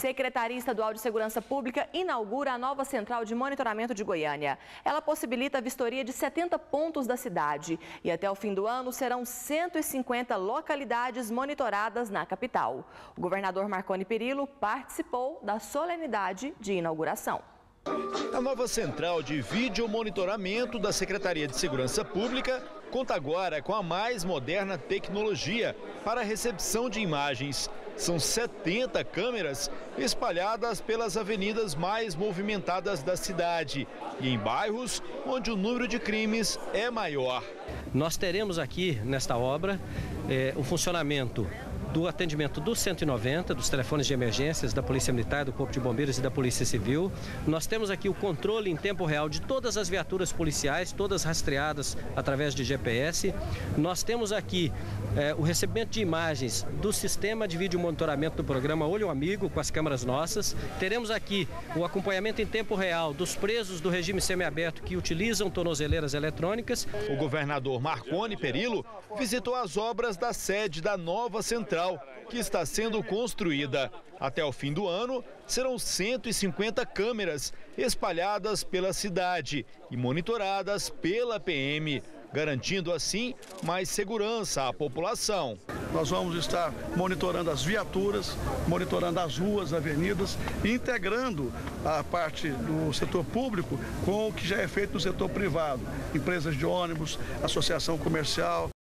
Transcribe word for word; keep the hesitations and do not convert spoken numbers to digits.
Secretaria Estadual de Segurança Pública inaugura a nova central de monitoramento de Goiânia. Ela possibilita a vistoria de setenta pontos da cidade e até o fim do ano serão cento e cinquenta localidades monitoradas na capital. O governador Marconi Perillo participou da solenidade de inauguração. A nova central de videomonitoramento da Secretaria de Segurança Pública conta agora com a mais moderna tecnologia para a recepção de imagens. São setenta câmeras espalhadas pelas avenidas mais movimentadas da cidade e em bairros onde o número de crimes é maior. Nós teremos aqui nesta obra é, o funcionamento do atendimento do cento e noventa, dos telefones de emergências da Polícia Militar, do Corpo de Bombeiros e da Polícia Civil. Nós temos aqui o controle em tempo real de todas as viaturas policiais, todas rastreadas através de G P S. Nós temos aqui é, o recebimento de imagens do sistema de vídeo monitoramento do programa Olho Amigo com as câmeras nossas. Teremos aqui o acompanhamento em tempo real dos presos do regime semiaberto que utilizam tornozeleiras eletrônicas. O governador Marconi Perillo visitou as obras da sede da nova central, que está sendo construída. Até o fim do ano, serão cento e cinquenta câmeras espalhadas pela cidade e monitoradas pela P M, garantindo assim mais segurança à população. Nós vamos estar monitorando as viaturas, monitorando as ruas, avenidas, e integrando a parte do setor público com o que já é feito no setor privado, empresas de ônibus, associação comercial.